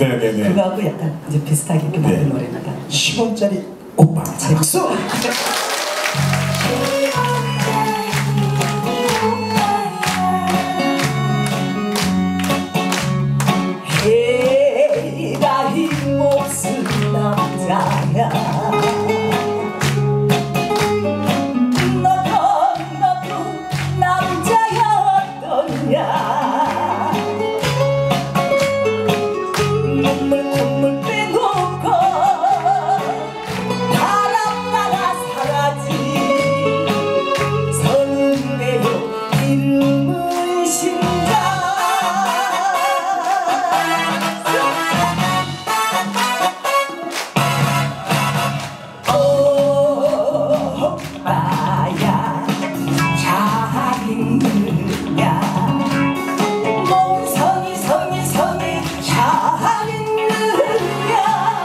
네네네. 그거하고 약간 이제 비슷하게 이렇게 만든 노래입니다. 10원짜리 오빠 박수. 해가 힘없은 남자야 너도 남자였더냐 눈물 콧물 빼놓고 바람 따라 살았지 서늘해요 이름은 심장 오빠야 잘 있느냐 몸성이 성이 잘 있느냐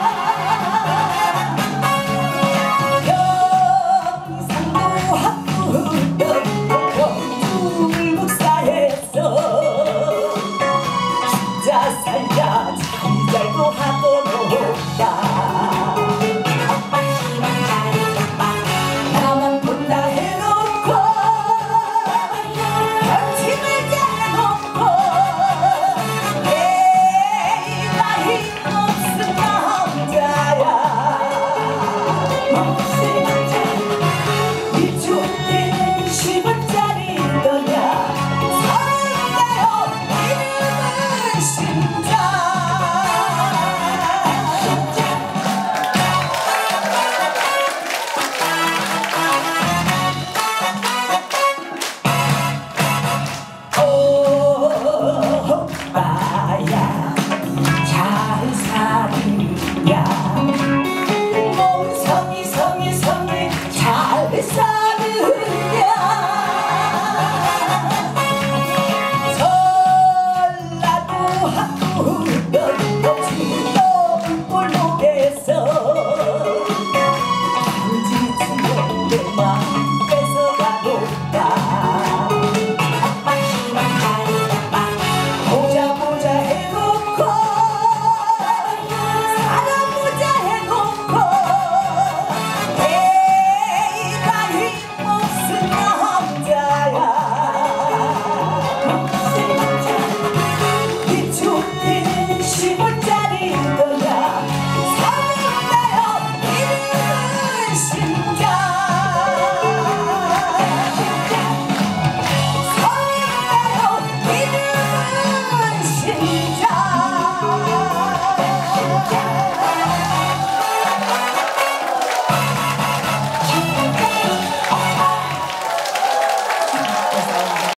경상도 학부던 경북사에서 죽자 살자 잘 살고 하고 놀다 나만 본다 해놓고 결심을 잘해놓고 내가 힘없은 남자야 일주일에는 10원짜리 너냐 서른대요 이름은 심장 오빠야 잘 사느냐 몸성이 잘 사느냐 전라도 학부던 중도 골목에서 부지치고 내 마음 뺏어가볼까 보자 해놓고 사람 보자 해놓고 내가 힘없은 남자야 일주일에는 10원짜리 너냐 사는데요 이름은 심장 이름은 심장